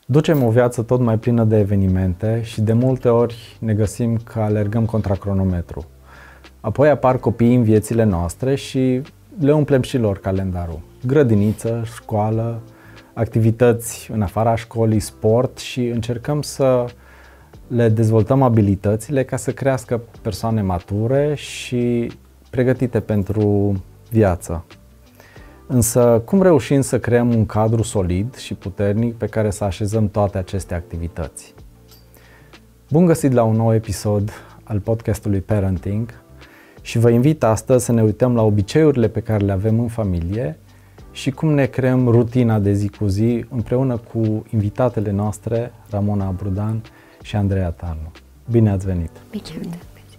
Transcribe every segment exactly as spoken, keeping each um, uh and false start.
Ducem o viață tot mai plină de evenimente și de multe ori ne găsim că alergăm contra cronometru. Apoi apar copiii în viețile noastre și le umplem și lor calendarul. Grădiniță, școală, activități în afara școlii, sport și încercăm să le dezvoltăm abilitățile ca să crească persoane mature și pregătite pentru viață. Însă, cum reușim să creăm un cadru solid și puternic pe care să așezăm toate aceste activități? Bun găsit la un nou episod al podcastului Parenting și vă invit astăzi să ne uităm la obiceiurile pe care le avem în familie și cum ne creăm rutina de zi cu zi împreună cu invitatele noastre, Ramona Brudan și Andreea Tarnu. Bine ați venit! Bine!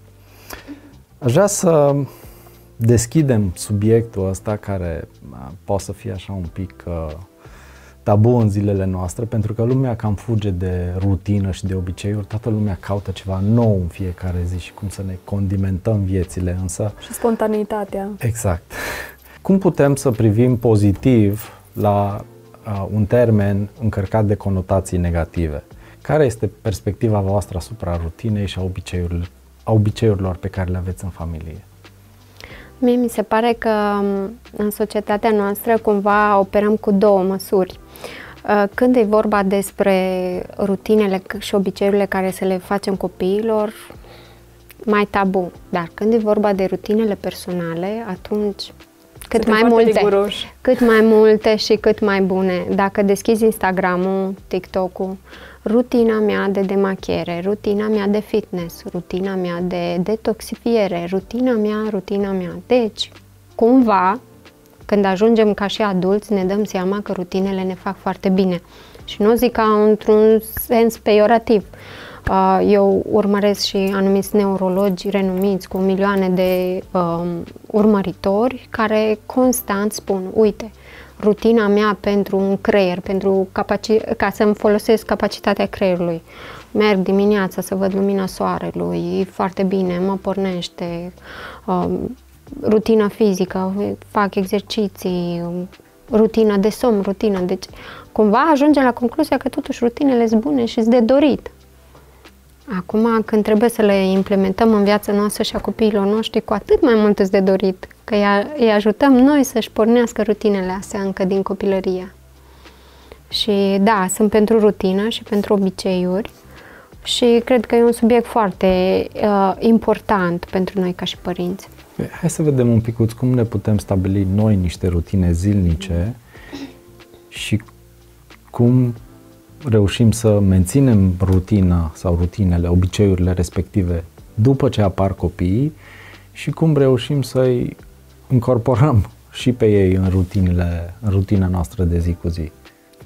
Aș vrea să deschidem subiectul ăsta care poate să fie așa un pic uh, tabu în zilele noastre, pentru că lumea cam fuge de rutină și de obiceiuri, toată lumea caută ceva nou în fiecare zi și cum să ne condimentăm viețile, însă... Și spontaneitatea. Exact. Cum putem să privim pozitiv la uh, un termen încărcat de conotații negative? Care este perspectiva voastră asupra rutinei și a obiceiurilor, a obiceiurilor pe care le aveți în familie? Mie mi se pare că în societatea noastră cumva operăm cu două măsuri. Când e vorba despre rutinele și obiceiurile care să le facem copiilor, mai tabu. Dar când e vorba de rutinele personale, atunci cât mai multe, cât mai multe și cât mai bune. Dacă deschizi Instagram-ul, TikTok-ul, rutina mea de demachiere, rutina mea de fitness, rutina mea de detoxifiere, rutina mea, rutina mea. Deci, cumva, când ajungem ca și adulți, ne dăm seama că rutinele ne fac foarte bine. Și nu zic ca într-un sens peiorativ. Eu urmăresc și anumiți neurologi renumiți cu milioane de um, urmăritori care constant spun, uite, rutina mea pentru un creier, pentru capaci- ca să-mi folosesc capacitatea creierului. Merg dimineața să văd lumina soarelui, e foarte bine, mă pornește. Um, rutina fizică, fac exerciții, rutina de somn, rutina. Deci, cumva ajunge la concluzia că totuși rutinele sunt bune și sunt de dorit. Acum, când trebuie să le implementăm în viața noastră și a copiilor noștri, cu atât mai mult îți de dorit, că îi ajutăm noi să-și pornească rutinele astea încă din copilărie. Și da, sunt pentru rutină și pentru obiceiuri și cred că e un subiect foarte uh, important pentru noi ca și părinți. Hai să vedem un picuț cum ne putem stabili noi niște rutine zilnice și cum reușim să menținem rutina sau rutinele, obiceiurile respective după ce apar copiii și cum reușim să-i incorporăm și pe ei în rutinile, în rutina noastră de zi cu zi.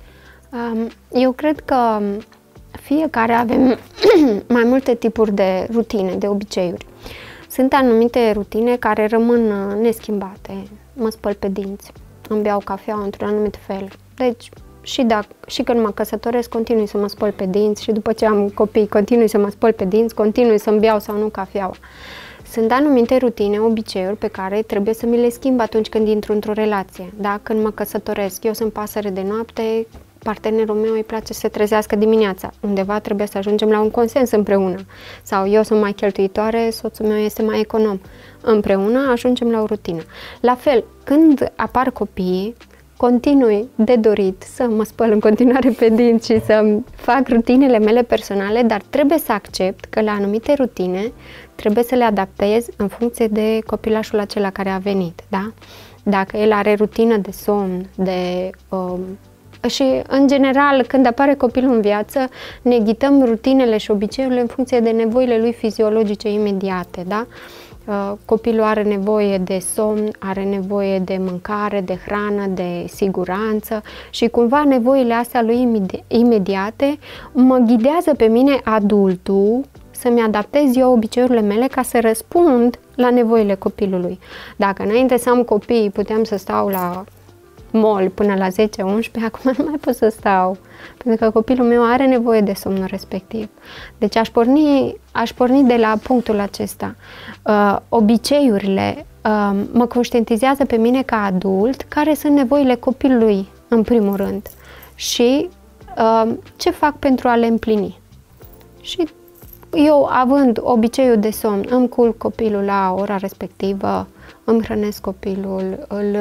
Eu cred că fiecare avem mai multe tipuri de rutine, de obiceiuri. Sunt anumite rutine care rămân neschimbate. Mă spăl pe dinți, îmi beau cafea într-un anumit fel. Deci, și, dacă, și când mă căsătoresc, continui să mă spăl pe dinți și după ce am copii, continui să mă spăl pe dinți, continui să-mi beau sau nu cafeaua. Sunt anumite rutine, obiceiuri pe care trebuie să mi le schimb atunci când intru într-o relație. Da? Când mă căsătoresc, eu sunt pasăre de noapte, partenerul meu îi place să se trezească dimineața. Undeva trebuie să ajungem la un consens împreună. Sau eu sunt mai cheltuitoare, soțul meu este mai econom. Împreună ajungem la o rutină. La fel, când apar copiii, continui de dorit să mă spăl în continuare pe dinți și să fac rutinele mele personale, dar trebuie să accept că la anumite rutine trebuie să le adaptez în funcție de copilașul acela care a venit. Da? Dacă el are rutină de somn, de... Um, și, în general, când apare copilul în viață, ne ghidăm rutinele și obiceiurile în funcție de nevoile lui fiziologice imediate, da? Copilul are nevoie de somn, are nevoie de mâncare, de hrană, de siguranță și cumva nevoile astea lui imediate mă ghidează pe mine, adultul, să-mi adaptez eu obiceiurile mele ca să răspund la nevoile copilului. Dacă înainte să am copii puteam să stau la mall până la zece unsprezece, acum nu mai pot să stau, pentru că copilul meu are nevoie de somnul respectiv. Deci aș porni, aș porni de la punctul acesta. Uh, obiceiurile uh, mă conștientizează pe mine ca adult care sunt nevoile copilului în primul rând și uh, ce fac pentru a le împlini. Și eu, având obiceiul de somn, îmi culc copilul la ora respectivă, îmi hrănesc copilul, îl,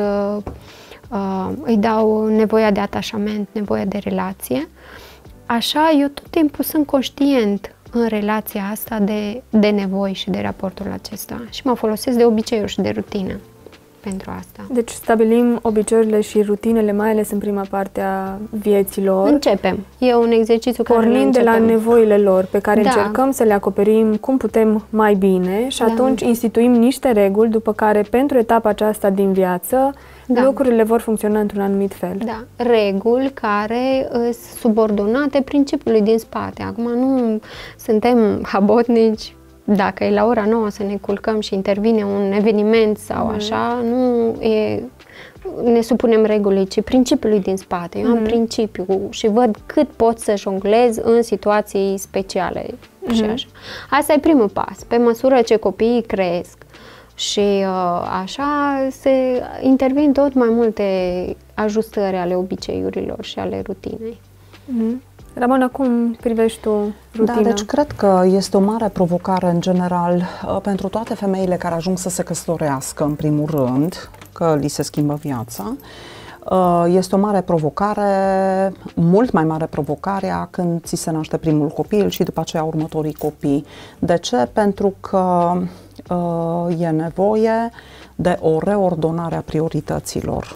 uh, îi dau nevoia de atașament, nevoia de relație. Așa, eu tot timpul sunt conștient în relația asta de, de nevoi și de raportul acesta și mă folosesc de obiceiuri și de rutină pentru asta. Deci stabilim obiceiurile și rutinele, mai ales în prima parte a vieților. Începem. E un exercițiu care pornind de la nevoile lor, pe care da. încercăm să le acoperim cum putem mai bine și da. atunci instituim niște reguli, după care pentru etapa aceasta din viață da. lucrurile vor funcționa într-un anumit fel. Da, reguli care sunt subordonate principiului din spate. Acum nu suntem habotnici. Dacă e la ora nouă să ne culcăm și intervine un eveniment sau mm. așa, nu e, ne supunem regulii, ci principiului din spate. Eu mm. am principiu și văd cât pot să jonglez în situații speciale mm. și așa. Asta e primul pas. Pe măsură ce copiii cresc și uh, așa, se intervin tot mai multe ajustări ale obiceiurilor și ale rutinei. Mm. Ramona, cum privești tu rutina? Da, deci cred că este o mare provocare în general pentru toate femeile care ajung să se căsătorească, în primul rând, că li se schimbă viața. Este o mare provocare, mult mai mare provocarea când ți se naște primul copil și după aceea următorii copii. De ce? Pentru că e nevoie de o reordonare a priorităților.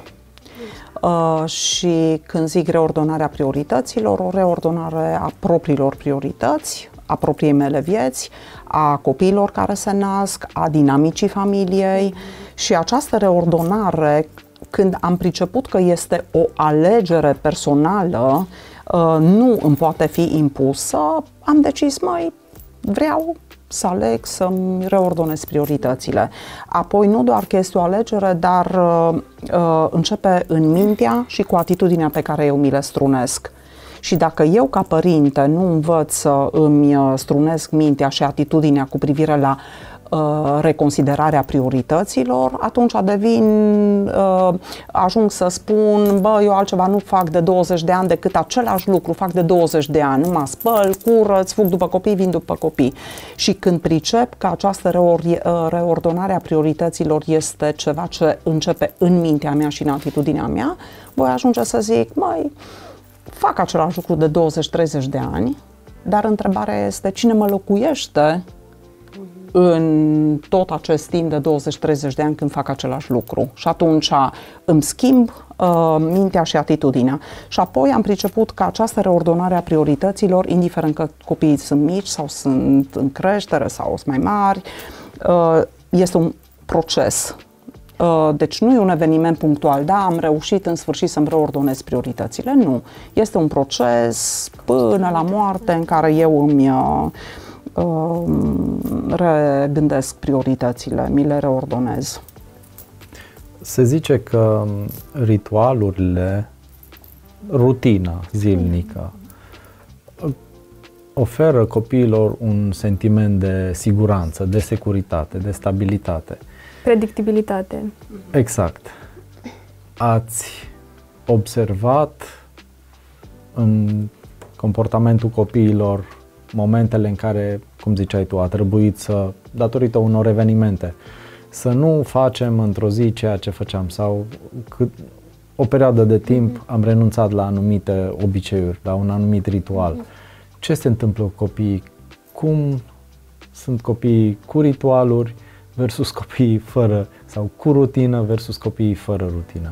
Uh, și când zic reordonarea priorităților, o reordonare a propriilor priorități, a propriei mele vieți, a copiilor care se nasc, a dinamicii familiei și această reordonare, când am priceput că este o alegere personală, uh, nu îmi poate fi impusă, am decis, mai vreau să aleg să-mi reordonez prioritățile. Apoi nu doar că este o alegere, dar uh, uh, începe în mintea și cu atitudinea pe care eu mi le strunesc. Și dacă eu ca părinte nu învăț să îmi strunesc mintea și atitudinea cu privire la uh, reconsiderarea priorităților, atunci devin, uh, ajung să spun, bă, eu altceva nu fac de douăzeci de ani decât același lucru, fac de douăzeci de ani, nu mă spăl, curăț, fug după copii, vin după copii. Și când pricep că această reori, uh, reordonare a priorităților este ceva ce începe în mintea mea și în atitudinea mea, voi ajunge să zic, măi, fac același lucru de douăzeci treizeci de ani, dar întrebarea este cine mă locuiește în tot acest timp de douăzeci treizeci de ani când fac același lucru. Și atunci îmi schimb uh, mintea și atitudinea. Și apoi am priceput că această reordonare a priorităților, indiferent că copiii sunt mici sau sunt în creștere sau sunt mai mari, uh, este un proces. Deci nu e un eveniment punctual, da, am reușit în sfârșit să-mi reordonez prioritățile, nu. Este un proces până la moarte în care eu îmi uh, regândesc prioritățile, mi le reordonez. Se zice că ritualurile, rutina zilnică, oferă copiilor un sentiment de siguranță, de securitate, de stabilitate. Predictibilitate. Exact. Ați observat în comportamentul copiilor momentele în care, cum ziceai tu, a trebuit să, datorită unor evenimente, să nu facem într-o zi ceea ce făceam sau cât, o perioadă de timp am renunțat la anumite obiceiuri, la un anumit ritual. Ce se întâmplă cu copiii? Cum sunt copiii cu ritualuri versus copiii fără, sau cu rutină versus copiii fără rutină?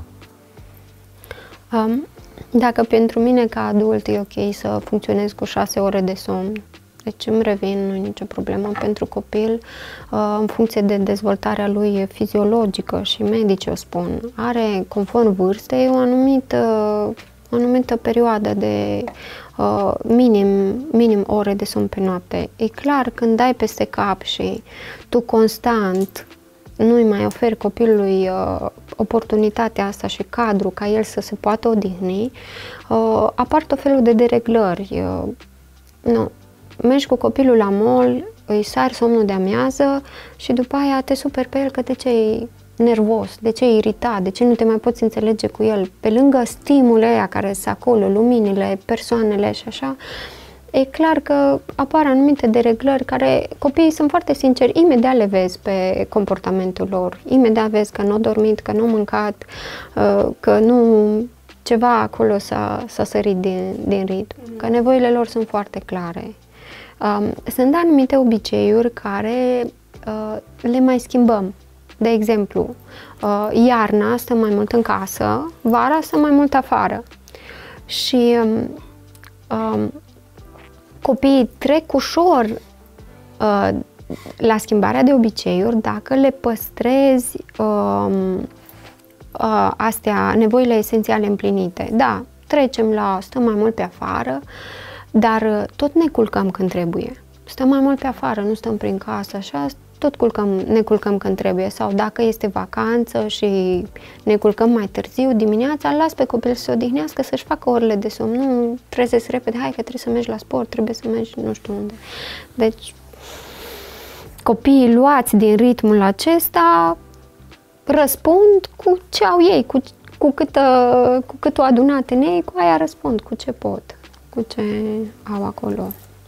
Um, dacă pentru mine ca adult e ok să funcționez cu șase ore de somn, deci îmi revin, nu e nicio problemă. Pentru copil, uh, în funcție de dezvoltarea lui fiziologică și medici o spun, are conform vârstei o anumită, o anumită perioadă de uh, minim, minim ore de somn pe noapte. E clar, când dai peste cap și tu constant nu-i mai oferi copilului uh, oportunitatea asta și cadru ca el să se poată odihni, uh, apar tot felul de dereglări. Uh, nu. Mergi cu copilul la mall, îi sari somnul de amiază și după aia te superi pe el că de ce nervos, de ce e iritat, de ce nu te mai poți înțelege cu el. Pe lângă stimulele aia care sunt acolo, luminile, persoanele și așa, e clar că apar anumite dereglări care copiii sunt foarte sinceri, imediat le vezi pe comportamentul lor, imediat vezi că nu au dormit, că nu au mâncat, că nu ceva acolo s-a, s-a sărit din, din ritm, mm-hmm. că nevoile lor sunt foarte clare. Sunt anumite obiceiuri care le mai schimbăm. De exemplu, iarna stăm mai mult în casă, vara stăm mai mult afară. Și um, copiii trec ușor uh, la schimbarea de obiceiuri dacă le păstrezi um, uh, astea, nevoile esențiale împlinite. Da, trecem la stăm mai mult pe afară, dar tot ne culcăm când trebuie. Stăm mai mult pe afară, nu stăm prin casă, așa, tot culcăm, ne culcăm când trebuie. Sau dacă este vacanță și ne culcăm mai târziu dimineața, îl las pe copil să se odihnească, să-și facă orele de somn. Nu trezesc repede, hai că trebuie să mergi la sport, trebuie să mergi nu știu unde. Deci, copiii luați din ritmul acesta răspund cu ce au ei, cu, cu, cât, cu cât o adunat în ei, cu aia răspund, cu ce pot, cu ce au acolo.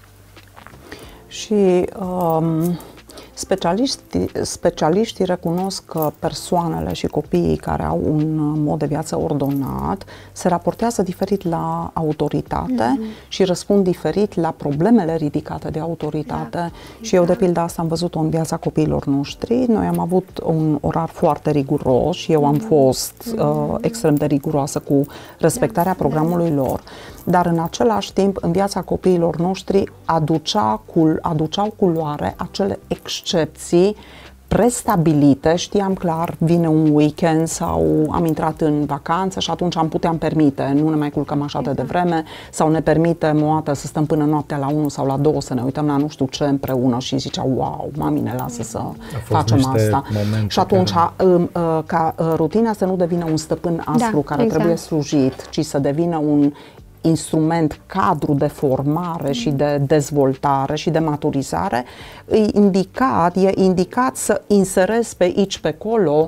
Și um, specialiștii, specialiștii recunosc că persoanele și copiii care au un mod de viață ordonat se raportează diferit la autoritate mm-hmm. și răspund diferit la problemele ridicate de autoritate. Da. Și eu, de pildă, asta am văzut-o în viața copiilor noștri. Noi am avut un orar foarte riguros și eu am fost mm-hmm. uh, extrem de riguroasă cu respectarea da. programului da. lor. Dar în același timp, în viața copiilor noștri aducea cul, aduceau culoare acele excepții prestabilite, știam clar, vine un weekend sau am intrat în vacanță și atunci am puteam permite, nu ne mai culcăm așa de devreme, sau ne permitem o dată să stăm până noaptea la unu sau la două să ne uităm la nu știu ce împreună și zicea, wow, mami ne lasă să facem asta. Și atunci care... ca rutina să nu devină un stăpân aspru da, care exact. trebuie slujit, ci să devină un instrument, cadru de formare și de dezvoltare și de maturizare, e indicat, e indicat să inserezi pe aici, pe acolo,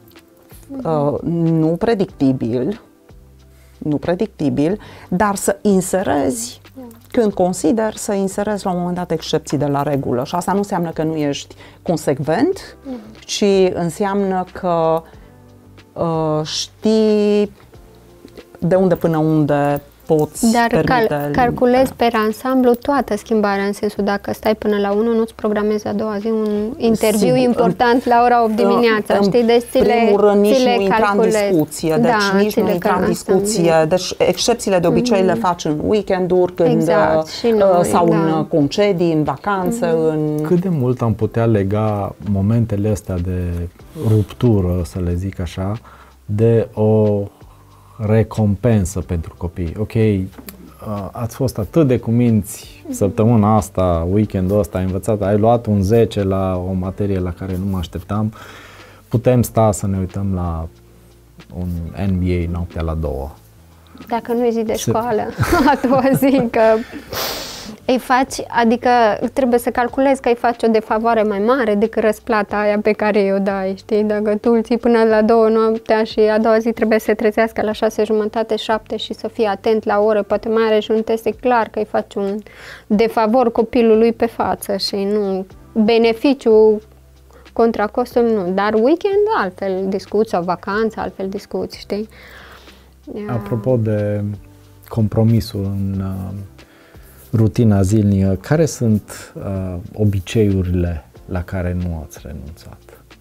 uh, nu predictibil, nu predictibil, dar să inserezi când consider să inserezi la un moment dat excepții de la regulă. Și asta nu înseamnă că nu ești consecvent, ci înseamnă că uh, știi de unde până unde poți Dar permite... cal calculezi pe ansamblu toată schimbarea, în sensul dacă stai până la unu, nu-ți programezi a doua zi un interviu Sigur, important în, la ora opt dimineața, în știi? Deci ți le, primul rând nici ți le nu intra în discuție, deci da, nici nu intra în discuție, deci excepțiile de obicei mm-hmm. le faci în weekenduri, când, exact, noi, sau da. în concedii, în vacanțe, mm-hmm. în... Cât de mult am putea lega momentele astea de ruptură, să le zic așa, de o recompensă pentru copii. Ok, ați fost atât de cuminți săptămâna asta, weekendul ăsta, ai învățat, ai luat un zece la o materie la care nu mă așteptam, putem sta să ne uităm la un N B A noaptea la două. Dacă nu e zi de școală, a doua zi, că îi faci, adică trebuie să calculezi că îi faci o defavoare mai mare decât răsplata aia pe care o dai, știi? Dacă tu îl ții până la două noaptea și a doua zi trebuie să se trezească la șase jumătate, șapte și să fie atent la ore, poate mai are și un test, e clar că îi faci un defavor copilului pe față și nu beneficiu contra costul, nu. Dar weekend altfel discuți sau vacanță, altfel discuți, știi? Apropo de compromisul în uh, rutina zilnică, care sunt uh, obiceiurile la care nu ați renunțat?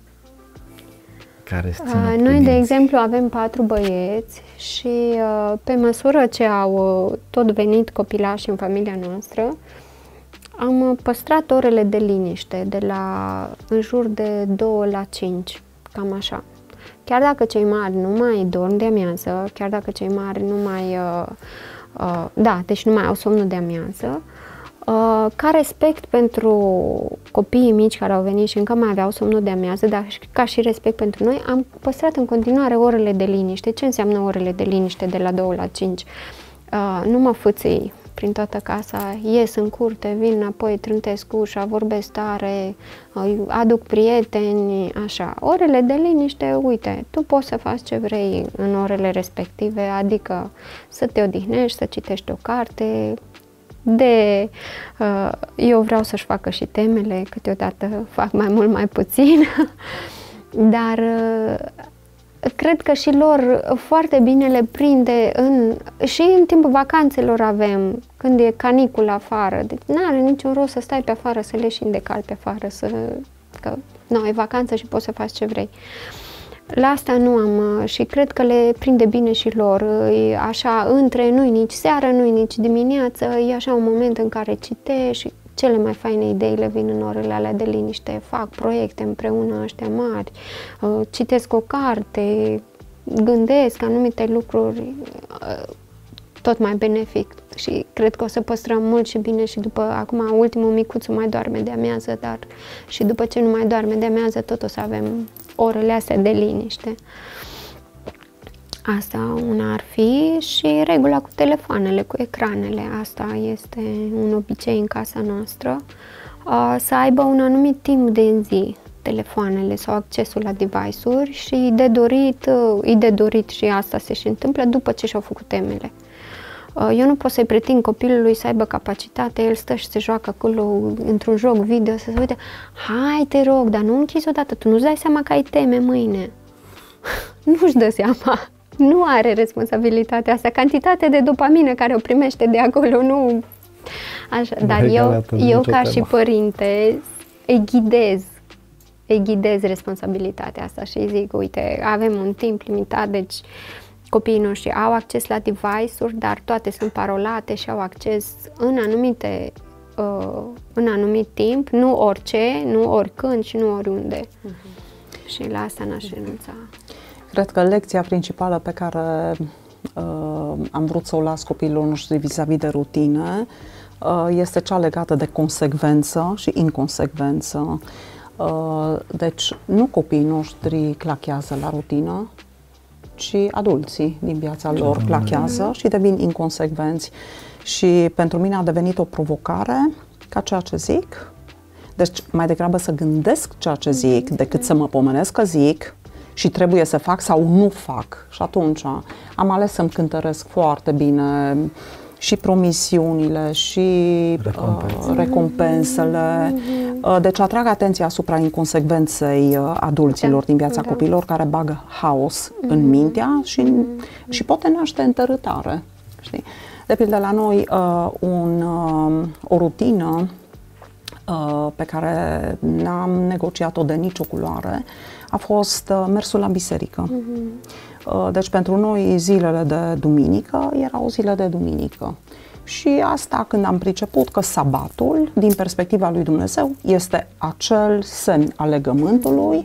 Care uh, noi, de exemplu, avem patru băieți și uh, pe măsură ce au uh, tot venit copilași în familia noastră, am uh, păstrat orele de liniște de la în jur de două la cinci, cam așa. Chiar dacă cei mari nu mai dorm de amiază, chiar dacă cei mari nu mai... Uh, uh, da, deci nu mai au somnul de amiază, uh, ca respect pentru copiii mici care au venit și încă mai aveau somnul de amiază, dar ca și respect pentru noi, am păstrat în continuare orele de liniște. Ce înseamnă orele de liniște de la două la cinci? Uh, nu mă fâțâi prin toată casa, ies în curte, vin înapoi, trântesc ușa, vorbesc tare, aduc prieteni, așa. Orele de liniște, uite, tu poți să faci ce vrei în orele respective, adică să te odihnești, să citești o carte, de eu vreau să-și facă și temele, câteodată fac mai mult, mai puțin, dar cred că și lor foarte bine le prinde în, și în timpul vacanțelor avem, când e canicul afară. Deci nu are niciun rost să stai pe afară, să leși în decal pe afară, să, că nu, e vacanță și poți să faci ce vrei. La asta nu am și cred că le prinde bine și lor. E așa, între nu-i nici seară, nu-i nici dimineață, e așa un moment în care citești și cele mai faine idei le vin în orele alea de liniște, fac proiecte împreună ăștia mari, citesc o carte, gândesc anumite lucruri, tot mai benefic și cred că o să păstrăm mult și bine și după, acum ultimul micuțul mai doarme de amiază, dar și după ce nu mai doarme de amiază tot o să avem orele astea de liniște. Asta una ar fi și regula cu telefoanele, cu ecranele. Asta este un obicei în casa noastră. Să aibă un anumit timp de zi telefoanele sau accesul la device-uri și de dorit, e de dorit și asta se și întâmplă după ce și-au făcut temele. Eu nu pot să-i pretind copilului să aibă capacitate, el stă și se joacă acolo într-un joc video, să se uite, hai te rog, dar nu închizi odată, tu nu-ți dai seama că ai teme mâine. Nu-și dă seama. Nu are responsabilitatea asta, cantitatea de dopamină care o primește de acolo, nu... Așa, dar eu, eu ca tema. Și părinte îi ghidez, îi ghidez responsabilitatea asta și îi zic, uite, avem un timp limitat, deci copiii noștri au acces la device-uri, dar toate sunt parolate și au acces în anumite, uh, în anumit timp, nu orice, nu oricând și nu oriunde. Uh-huh. Și la asta n-aș renunța. Cred că lecția principală pe care uh, am vrut să o las copiilor noștri vis-a-vis de rutine uh, este cea legată de consecvență și inconsecvență. Uh, deci nu copiii noștri clachează la rutină, ci adulții din viața lor clachează și devin inconsecvenți. Și pentru mine a devenit o provocare ca ceea ce zic. Deci mai degrabă să gândesc ceea ce zic decât să mă pomenesc că zic și trebuie să fac sau nu fac. Și atunci am ales să-mi cântăresc foarte bine și promisiunile și Recompense. uh, recompensele. Uh, deci atrag atenția asupra inconsecvenței uh, adulților din viața da. copiilor care bagă haos mm-hmm. în mintea și, mm-hmm. și poate naște întărâtare. Știi? De pildă la noi uh, un, uh, o rutină uh, pe care n-am negociat-o de nicio culoare a fost uh, mersul la biserică. Mm-hmm. uh, deci pentru noi zilele de duminică erau zile de duminică. Și asta când am priceput că sabatul, din perspectiva lui Dumnezeu, este acel semn al legământului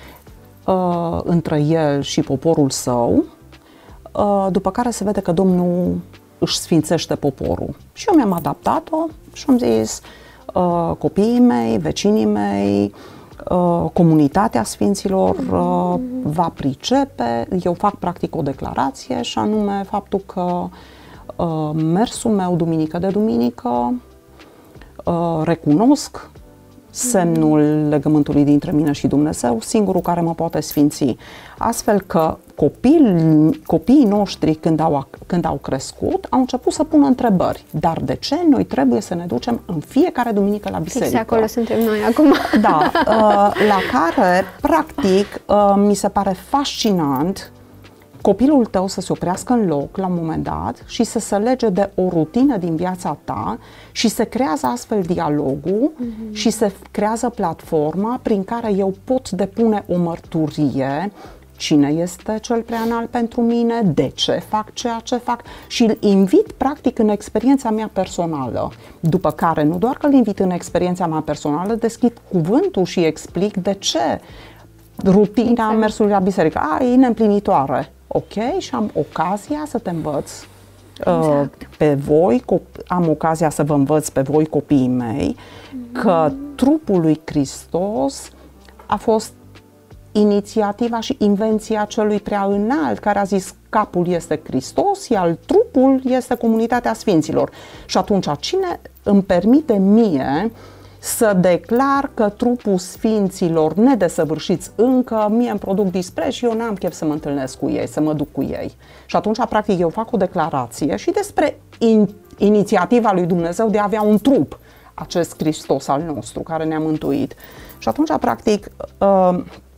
uh, între el și poporul său, uh, după care se vede că Domnul își sfințește poporul. Și eu mi-am adaptat-o și am zis, uh, copiii mei, vecinii mei, uh, comunitatea sfinților uh, va pricepe, eu fac practic o declarație și anume faptul că uh, mersul meu duminică de duminică uh, recunosc semnul legământului dintre mine și Dumnezeu, singurul care mă poate sfinți. Astfel că copii, copiii noștri, când au, când au crescut, au început să pună întrebări. Dar de ce noi trebuie să ne ducem în fiecare duminică la biserică? Exact, acolo suntem noi acum. Da, la care, practic, mi se pare fascinant copilul tău să se oprească în loc la un moment dat și să se lege de o rutină din viața ta și se creează astfel dialogul mm-hmm. și se creează platforma prin care eu pot depune o mărturie, cine este cel prea înalt pentru mine, de ce fac ceea ce fac și îl invit practic în experiența mea personală. După care nu doar că îl invit în experiența mea personală, deschid cuvântul și explic de ce rutina exact. mersului la biserică. A, e neîmplinitoare. Ok, și am ocazia să te învăț exact. uh, pe voi, am ocazia să vă învăț pe voi, copiii mei, mm. că trupul lui Hristos a fost inițiativa și invenția celui prea înalt, care a zis capul este Hristos, iar trupul este comunitatea sfinților. Și atunci, cine îmi permite mie să declar că trupul sfinților nedesăvârșiți încă, mie îmi produc dispreț și eu n-am chef să mă întâlnesc cu ei, să mă duc cu ei. Și atunci, practic, eu fac o declarație și despre in, inițiativa lui Dumnezeu de a avea un trup, acest Hristos al nostru, care ne-a mântuit. Și atunci, practic, uh,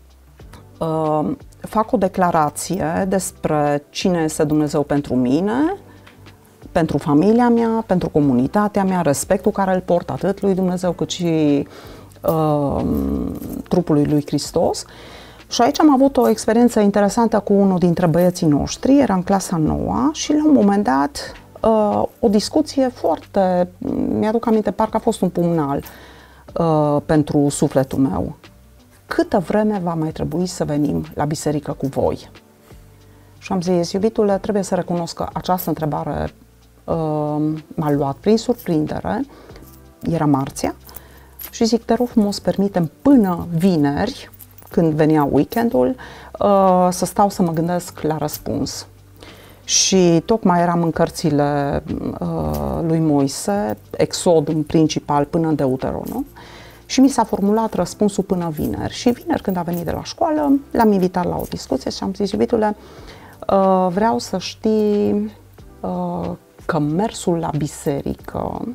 uh, fac o declarație despre cine este Dumnezeu pentru mine, pentru familia mea, pentru comunitatea mea, respectul care îl port atât lui Dumnezeu cât și uh, trupului lui Hristos. Și aici am avut o experiență interesantă cu unul dintre băieții noștri, era în clasa nouă și la un moment dat uh, o discuție foarte, mi-aduc aminte, parcă a fost un pumnal uh, pentru sufletul meu. Câtă vreme va mai trebui să venim la biserică cu voi? Și am zis, iubitule, trebuie să recunosc că această întrebare uh, m-a luat prin surprindere, era marțea, și zic, te rog frumos, permitem până vineri, când venea weekendul, uh, să stau să mă gândesc la răspuns. Și tocmai eram în cărțile uh, lui Moise, Exod în principal până în Deuteronom, și mi s-a formulat răspunsul până vineri. Și vineri, când a venit de la școală, l-am invitat la o discuție și am zis, iubitule, uh, vreau să știi uh, că mersul la biserică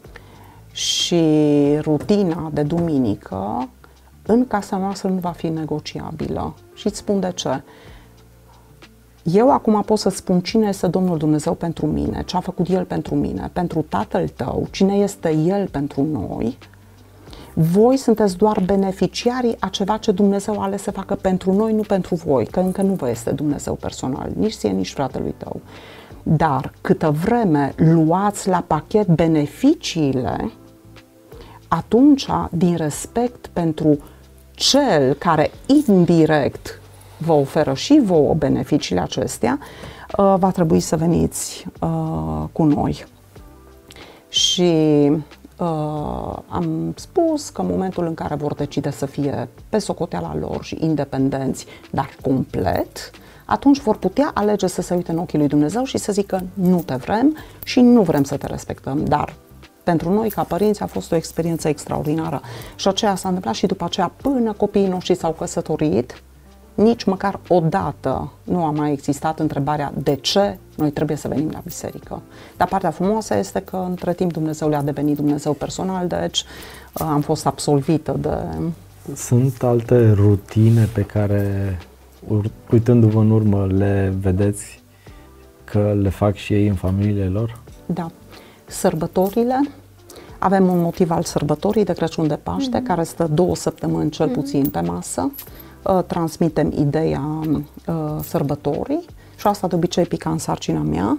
și rutina de duminică în casa noastră nu va fi negociabilă. Și îți spun de ce. Eu acum pot să spun cine este Domnul Dumnezeu pentru mine, ce a făcut El pentru mine, pentru Tatăl tău, cine este El pentru noi. Voi sunteți doar beneficiarii a ceva ce Dumnezeu a ales să facă pentru noi, nu pentru voi, că încă nu vă este Dumnezeu personal, nici ție, nici fratelui tău. Dar câtă vreme luați la pachet beneficiile, atunci, din respect pentru Cel care indirect vă oferă și vouă beneficiile acestea, va trebui să veniți uh, cu noi. Și uh, am spus că în momentul în care vor decide să fie pe socoteala lor și independenți, dar complet, atunci vor putea alege să se uite în ochii lui Dumnezeu și să zică nu te vrem și nu vrem să te respectăm, dar pentru noi, ca părinți, a fost o experiență extraordinară. Și aceea s-a întâmplat și după aceea, până copiii noștri s-au căsătorit, nici măcar o dată nu a mai existat întrebarea de ce noi trebuie să venim la biserică. Dar partea frumoasă este că între timp Dumnezeu le-a devenit Dumnezeu personal, deci am fost absolvită de... Sunt alte rutine pe care, uitându-vă în urmă, le vedeți că le fac și ei în familiile lor? Da. Sărbătorile. Avem un motiv al sărbătorii de Crăciun, de Paște, mm-hmm. care stă două săptămâni cel puțin mm-hmm. pe masă. Uh, transmitem ideea uh, sărbătorii și asta de obicei pica în sarcina mea.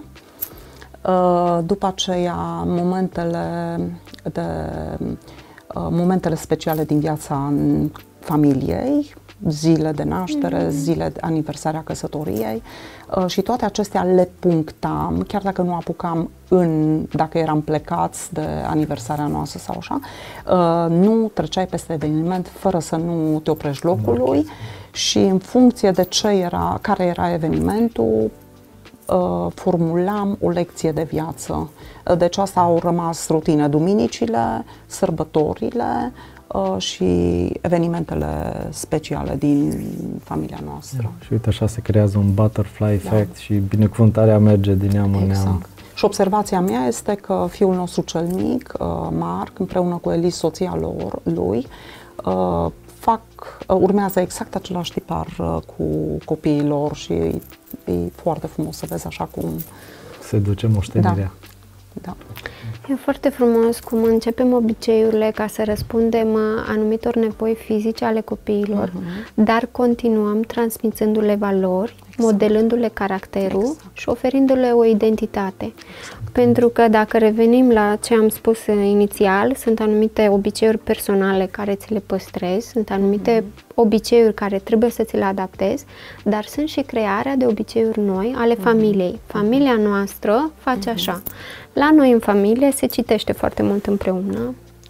Uh, după aceea, momentele, de, uh, momentele speciale din viața familiei, zile de naștere, mm-hmm. zile de aniversarea căsătoriei uh, și toate acestea le punctam, chiar dacă nu apucam în, dacă eram plecați de aniversarea noastră sau așa, uh, nu treceai peste eveniment fără să nu te oprești locului și în funcție de ce era, care era evenimentul, uh, formulam o lecție de viață. Deci asta au rămas rutine, duminicile, sărbătorile, Uh, și evenimentele speciale din familia noastră. Da, și uite, așa se creează un butterfly effect, da. Și binecuvântarea merge din neam în exact. neam. Și observația mea este că fiul nostru cel mic, uh, Marc, împreună cu Elis, soția lor, lui, uh, fac, uh, urmează exact același tipar uh, cu copiii lor și e, e foarte frumos să vezi așa cum se duce moștenirea. Da. Da. E foarte frumos cum începem obiceiurile ca să răspundem anumitor nevoi fizice ale copiilor, uh-huh. dar continuăm transmițându-le valori, exact. modelându-le caracterul exact. și oferindu-le o identitate. Exact. Pentru că dacă revenim la ce am spus inițial, sunt anumite obiceiuri personale care ți le păstrezi, sunt anumite uh-huh. obiceiuri care trebuie să ți le adaptezi, dar sunt și crearea de obiceiuri noi ale uh-huh. familiei. Familia noastră face uh-huh. așa. La noi în familie se citește foarte mult împreună,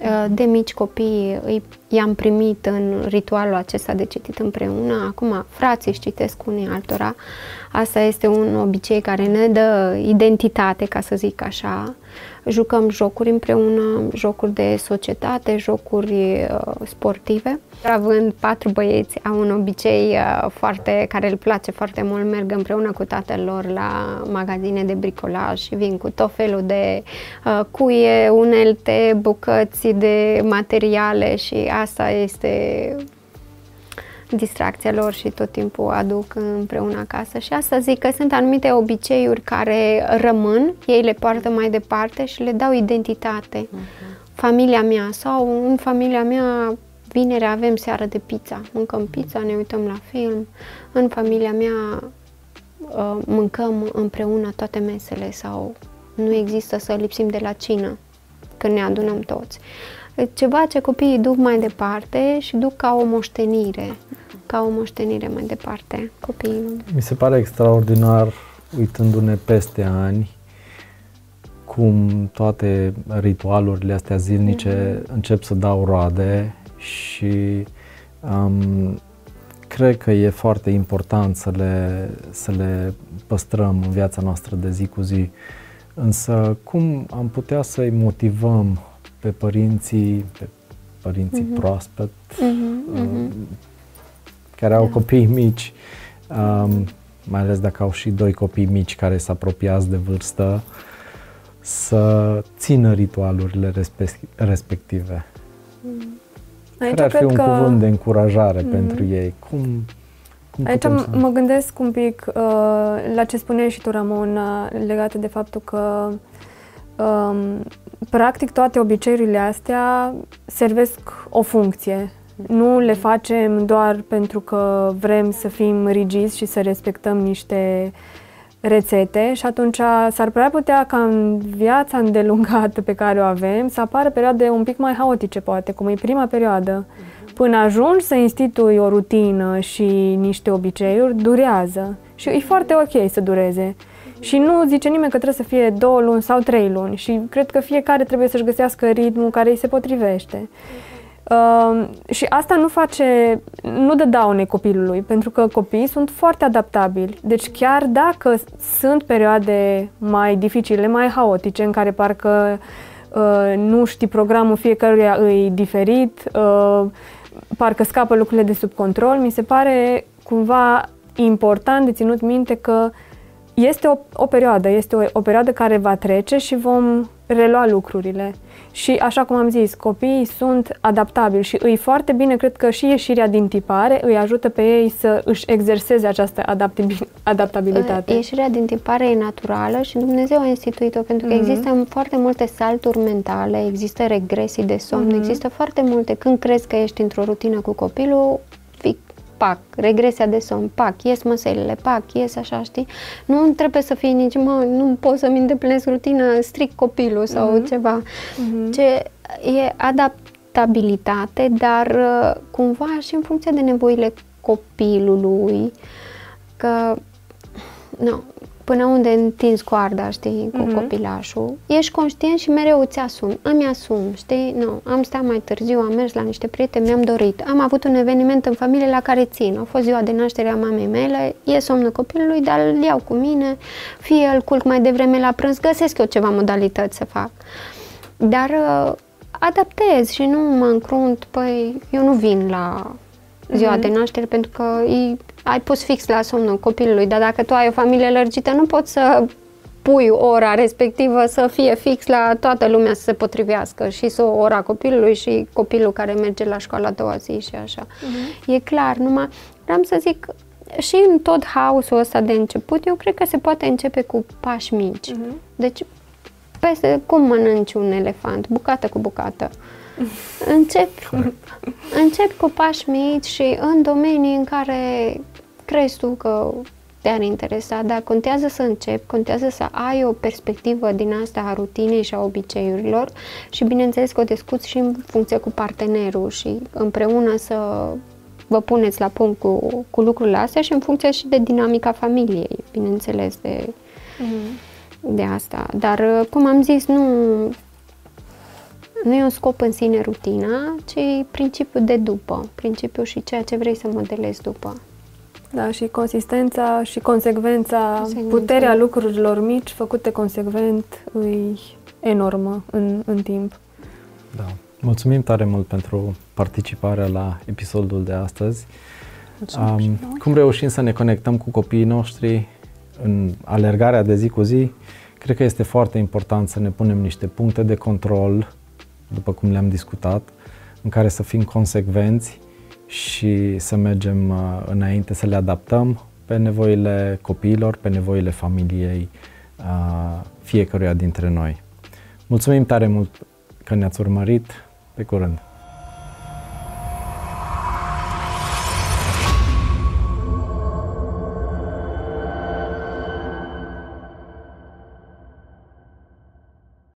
De mici copii îi, i-am primit în ritualul acesta de citit împreună. Acum frații își citesc unii altora. Asta este un obicei care ne dă identitate, ca să zic așa. Jucăm jocuri împreună, jocuri de societate, jocuri uh, sportive. Având patru băieți, au un obicei uh, foarte, care îl place foarte mult, merg împreună cu tatăl lor la magazine de bricolaj și vin cu tot felul de uh, cuie, unelte, bucăți de materiale și asta este distracția lor și tot timpul aduc împreună acasă. Și asta zic că sunt anumite obiceiuri care rămân, ei le poartă mai departe și le dau identitate. Uh-huh. Familia mea sau în familia mea vineri avem seară de pizza, mâncăm pizza, ne uităm la film. În familia mea uh, mâncăm împreună toate mesele sau nu există să lipsim de la cină când ne adunăm toți. Ceva ce copiii duc mai departe și duc ca o moștenire, ca o moștenire mai departe copiii. Mi se pare extraordinar, uitându-ne peste ani, cum toate ritualurile astea zilnice mm-hmm. încep să dau roade și um, cred că e foarte important să le, să le păstrăm în viața noastră de zi cu zi. Însă cum am putea să-i motivăm pe părinții, pe părinții mm-hmm. proaspăt, mm-hmm. uh, care au da. copii mici, um, mai ales dacă au și doi copii mici care se apropiați de vârstă, să țină ritualurile respective. Mm. Care ar fi un că... cuvânt de încurajare mm. pentru ei? Cum, cum Aici să... mă gândesc un pic uh, la ce spuneai și tu, Ramona, legată de faptul că um, practic toate obiceiurile astea servesc o funcție. Nu le facem doar pentru că vrem să fim rigizi și să respectăm niște rețete și atunci s-ar prea putea ca în viața îndelungată pe care o avem să apară perioade un pic mai haotice, poate, cum e prima perioadă. Până ajungi să institui o rutină și niște obiceiuri, durează. Și e foarte ok să dureze. Și nu zice nimeni că trebuie să fie două luni sau trei luni și cred că fiecare trebuie să-și găsească ritmul care îi se potrivește. Uh, și asta nu face, nu dă daune copilului, pentru că copiii sunt foarte adaptabili. Deci chiar dacă sunt perioade mai dificile, mai haotice, în care parcă uh, nu știi programul fiecăruia îi diferit, uh, parcă scapă lucrurile de sub control, mi se pare cumva important de ținut minte că este o, o perioadă, este o, o perioadă care va trece și vom relua lucrurile. Și așa cum am zis, copiii sunt adaptabili și îi foarte bine, cred că și ieșirea din tipare îi ajută pe ei să își exerseze această adaptabilitate. Ieșirea din tipare e naturală și Dumnezeu a instituit-o pentru că mm-hmm. există foarte multe salturi mentale, există regresii de somn, mm-hmm. există foarte multe. Când crezi că ești într-o rutină cu copilul, fic, pac, regresia de somn, pac, ies măselele, pac, ies așa, știi? Nu trebuie să fie nici, mă, nu pot să-mi îndeplinesc rutina, strict copilul sau mm-hmm. ceva. Mm-hmm. Ce e adaptabilitate, dar cumva și în funcție de nevoile copilului, că, nu, până unde întinzi coarda, știi, cu mm-hmm. copilașul, ești conștient și mereu îți asumi. Îmi asum, știi? Nu, am stat mai târziu, am mers la niște prieteni, mi-am dorit. Am avut un eveniment în familie la care țin. A fost ziua de naștere a mamei mele, e somnul copilului, dar îl iau cu mine, fie îl culc mai devreme la prânz, găsesc eu ceva modalități să fac. Dar uh, adaptez și nu mă încrunt, păi eu nu vin la ziua mm-hmm. de naștere pentru că e, ai pus fix la somnul copilului, dar dacă tu ai o familie lărgită, nu poți să pui ora respectivă să fie fix la toată lumea să se potrivească și să ora copilului și copilul care merge la școală a doua zi și așa. Mm-hmm. E clar, numai vreau să zic, și în tot haosul ăsta de început, eu cred că se poate începe cu pași mici. Mm-hmm. Deci, peste cum mănânci un elefant, bucată cu bucată. Încep, încep cu pași mici și în domenii în care crezi tu că te-ar interesa, dar contează să începi, contează să ai o perspectivă din asta a rutinei și a obiceiurilor și bineînțeles că o discuți și în funcție cu partenerul și împreună să vă puneți la punct cu, cu lucrurile astea și în funcție și de dinamica familiei, bineînțeles, de, mm-hmm. de asta. Dar, cum am zis, nu... nu e un scop în sine rutina, ci principiul de după, principiul și ceea ce vrei să modelezi după. Da, și consistența și consecvența, consecvența. Puterea lucrurilor mici făcute consecvent e enormă în, în timp. Da. Mulțumim tare mult pentru participarea la episodul de astăzi. Um, cum reușim să ne conectăm cu copiii noștri în alergarea de zi cu zi? Cred că este foarte important să ne punem niște puncte de control, după cum le-am discutat, în care să fim consecvenți și să mergem uh, înainte, să le adaptăm pe nevoile copiilor, pe nevoile familiei uh, fiecăruia dintre noi. Mulțumim tare mult că ne-ați urmărit. Pe curând!